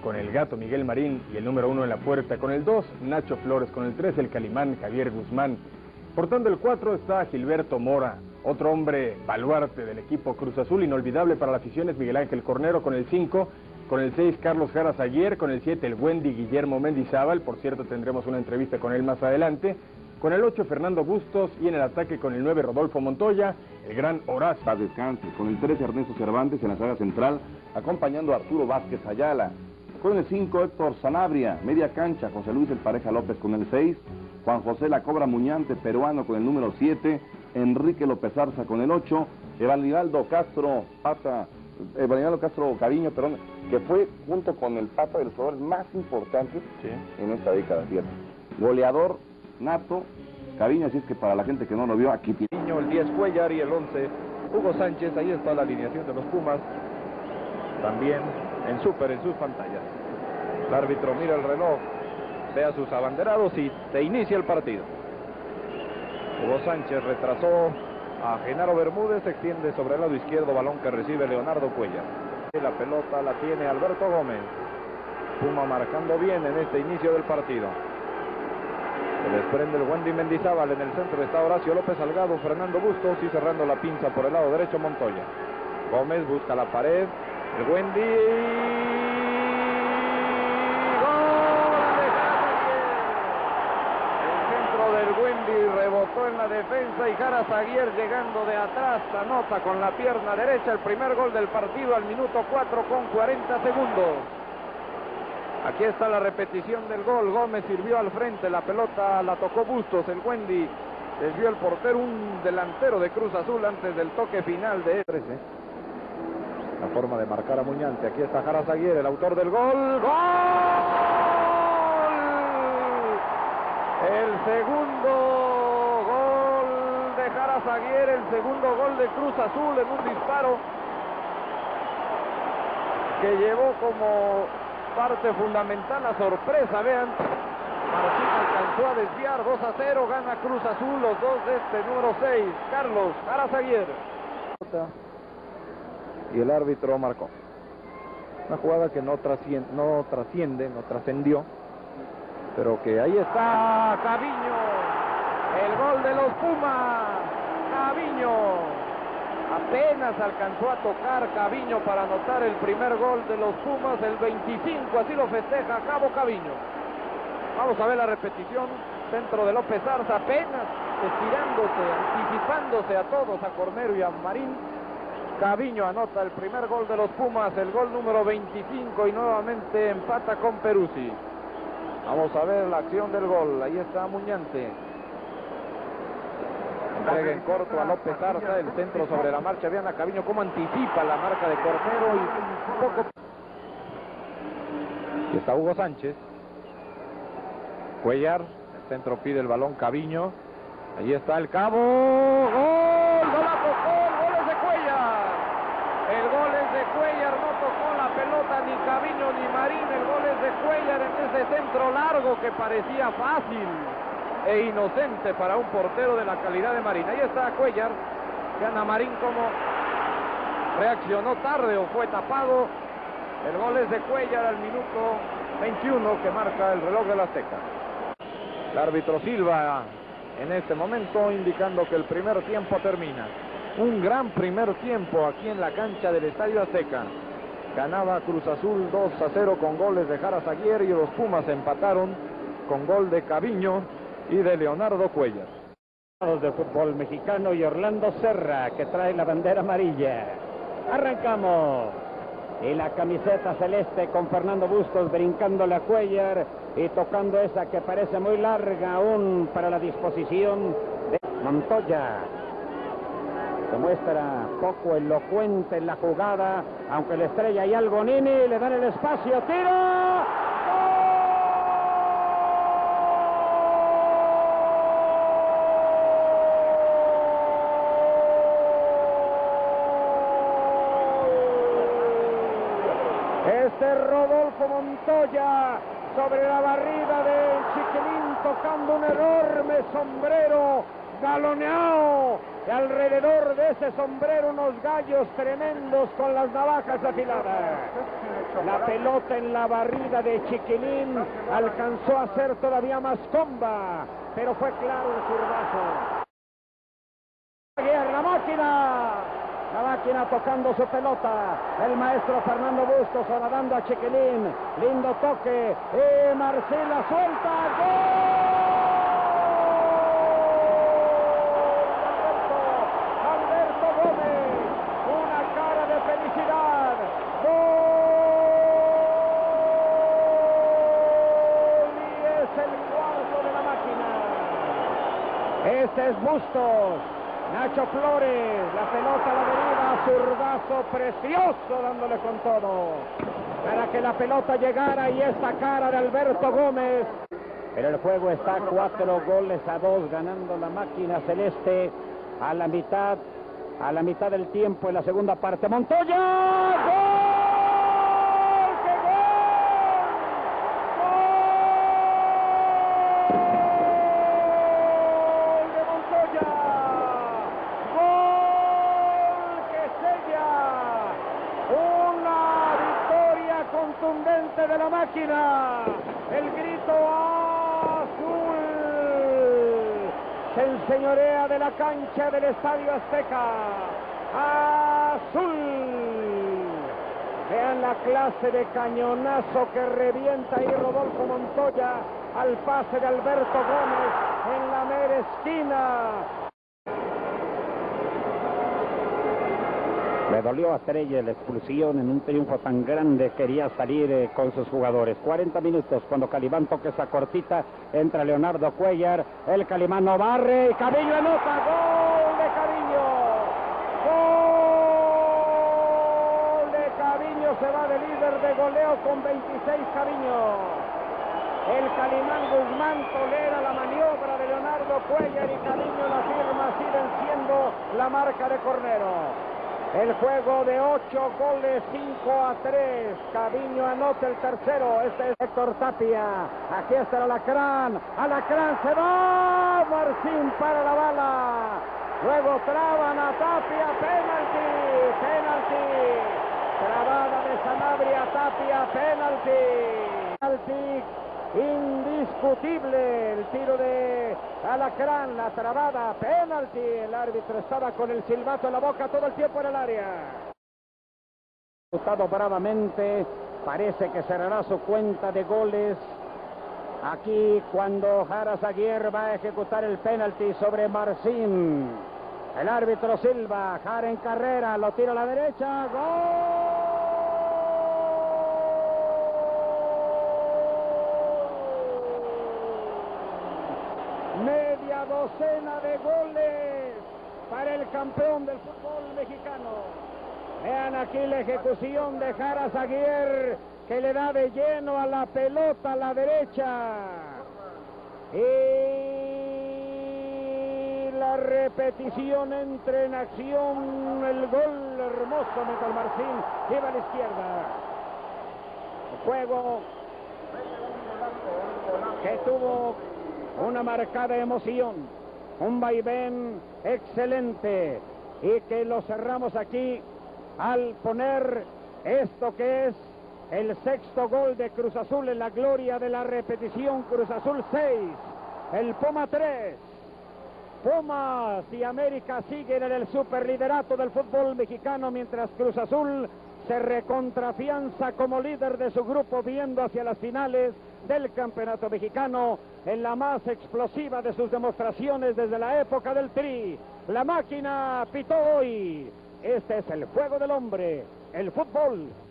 con el Gato Miguel Marín y el número 1 en la puerta con el 2, Nacho Flores, con el 3 el Calimán Javier Guzmán. Portando el 4 está Gilberto Mora, otro hombre baluarte del equipo Cruz Azul, inolvidable para la afición es Miguel Ángel Cornero con el 5, con el 6 Carlos Jara Zaguier, con el 7 el Wendy Guillermo Mendizábal, por cierto tendremos una entrevista con él más adelante, con el 8 Fernando Bustos y en el ataque con el 9 Rodolfo Montoya, el gran Horacio. Paz descanse, con el 13 Ernesto Cervantes en la saga central, acompañando a Arturo Vázquez Ayala, con el 5 Héctor Sanabria, media cancha José Luis El Pareja López con el 6, Juan José La Cobra Muñante, peruano con el número 7, Enrique López Arza con el 8, Evanildo Castro Cariño, que fue junto con el Pata de los jugadores más importantes en esta década, ¿cierto? Goleador nato, Cariño, así es que para la gente que no lo vio, aquí tiene. El 10 Cuellar y el 11 Hugo Sánchez, ahí está la alineación de los Pumas, también en Super en sus pantallas. El árbitro mira el reloj, ve a sus abanderados y se inicia el partido. Hugo Sánchez retrasó a Genaro Bermúdez, se extiende sobre el lado izquierdo, balón que recibe Leonardo Cuellar. La pelota la tiene Alberto Gómez. Puma marcando bien en este inicio del partido. Se desprende el Wendy Mendizábal, en el centro está Horacio López Salgado, Fernando Bustos y cerrando la pinza por el lado derecho Montoya. Gómez busca la pared, el Wendy... del Wendy rebotó en la defensa y Jara Zaguier llegando de atrás anota con la pierna derecha el primer gol del partido al minuto 4 con 40 segundos. Aquí está la repetición del gol. Gómez sirvió al frente, la pelota la tocó Bustos, el Wendy desvió el portero, un delantero de Cruz Azul antes del toque final de 13. La forma de marcar a Muñante, aquí está Jara Zaguier, el autor del gol. ¡Gol! El segundo gol de Jara Zaguier, el segundo gol de Cruz Azul en un disparo que llevó como parte fundamental la sorpresa. Vean, Martín alcanzó a desviar, 2-0, gana Cruz Azul, los dos de este número 6, Carlos Jara Zaguier. Y el árbitro marcó. Una jugada que no trascendió. Pero que ahí está Caviño, el gol de los Pumas. Caviño apenas alcanzó a tocar Caviño para anotar el primer gol de los Pumas, el 25, así lo festeja a cabo Caviño. Vamos a ver la repetición, centro de López Arza, apenas estirándose, anticipándose a todos, a Cornero y a Marín. Caviño anota el primer gol de los Pumas, el gol número 25 y nuevamente empata con Peruzzi. Vamos a ver la acción del gol, ahí está Muñante. Entrega en corto a López Arza, el centro sobre la marcha. Vean a Caviño cómo anticipa la marca de Cornero y un poco... Y está Hugo Sánchez. Cuellar, el centro pide el balón Caviño. Ahí está el Cabo. ¡Gol! ¡No la tocó! ¡El gol es de Cuellar! El gol es de Cuellar, no tocó la pelota ni Caviño ni Marín. El gol es de Cuellar en ese centro largo que parecía fácil e inocente para un portero de la calidad de Marín. Ahí está Cuellar, gana Marín como reaccionó tarde o fue tapado. El gol es de Cuellar al minuto 21 que marca el reloj de la Azteca. El árbitro Silva en este momento indicando que el primer tiempo termina. Un gran primer tiempo aquí en la cancha del Estadio Azteca. Ganaba Cruz Azul 2-0 con goles de Jara Zaguier y los Pumas empataron con gol de Caviño y de Leonardo Cuellar. De fútbol mexicano y Orlando Serra, que trae la bandera amarilla. Arrancamos. Y la camiseta celeste con Fernando Bustos brincándole a Cuellar y tocando esa que parece muy larga aún para la disposición de Montoya. Se muestra poco elocuente en la jugada, aunque la estrella y algo Nini, le dan el espacio, tiro. Rodolfo Montoya sobre la barrida del Chiquilín, tocando un enorme sombrero galoneado y alrededor de ese sombrero unos gallos tremendos con las navajas afiladas. La pelota en la barrida de Chiquilín alcanzó a ser todavía más comba, pero fue claro el zurdazo. La máquina tocando su pelota, el maestro Fernando Bustos ahora dando a Chiquilín, lindo toque, y Marcela suelta, ¡gol! Alberto Gómez, una cara de felicidad, ¡gol! Y es el cuarto de la máquina. Este es Bustos. Nacho Flores, la pelota a la deriva, zurdazo precioso dándole con todo para que la pelota llegara y esta cara de Alberto Gómez. Pero el juego está 4-2 ganando la máquina celeste a la mitad del tiempo en la segunda parte. Montoya, ¡gol! Contundente de la máquina, el grito azul se enseñorea de la cancha del Estadio Azteca. Azul. Vean la clase de cañonazo que revienta ahí Rodolfo Montoya al pase de Alberto Gómez en la mera esquina. Le dolió a Estrella la expulsión en un triunfo tan grande, quería salir con sus jugadores. 40 minutos cuando Calimán toca esa cortita, entra Leonardo Cuellar, el Calimán no barre, y Caviño anota, ¡gol de Caviño! ¡Gol de Caviño! Se va de líder de goleo con 26 Caviño. El Calimán Guzmán tolera la maniobra de Leonardo Cuellar y Caviño la firma, así venciendo la marca de Cornero. El juego de 8 goles, 5-3. Caviño anota el tercero. Este es Héctor Tapia. Aquí está el Alacrán. Alacrán se va. Marcín para la bala. Luego traban a Tapia. Penalti. Trabada de Sanabria. Tapia. Penalti. Indiscutible el tiro de Alacrán, la trabada, penalti. El árbitro estaba con el silbato en la boca todo el tiempo en el área. Ejecutado bravamente, parece que cerrará su cuenta de goles. Aquí cuando Jara Zaguier va a ejecutar el penalti sobre Marcín. El árbitro silba, Jara en carrera, lo tira a la derecha, ¡gol! Media docena de goles para el campeón del fútbol mexicano. Vean aquí la ejecución de Jara Zaguier, que le da de lleno a la pelota a la derecha. Y la repetición entra en acción, el gol hermoso de Marcín, lleva a la izquierda. El juego que tuvo una marcada emoción, un vaivén excelente, y que lo cerramos aquí al poner esto que es el sexto gol de Cruz Azul en la gloria de la repetición. Cruz Azul 6, el Puma 3. Pumas y América siguen en el superliderato del fútbol mexicano, mientras Cruz Azul se recontrafianza como líder de su grupo, viendo hacia las finales del campeonato mexicano en la más explosiva de sus demostraciones desde la época del Tri. La máquina pitó hoy. Este es el juego del hombre, el fútbol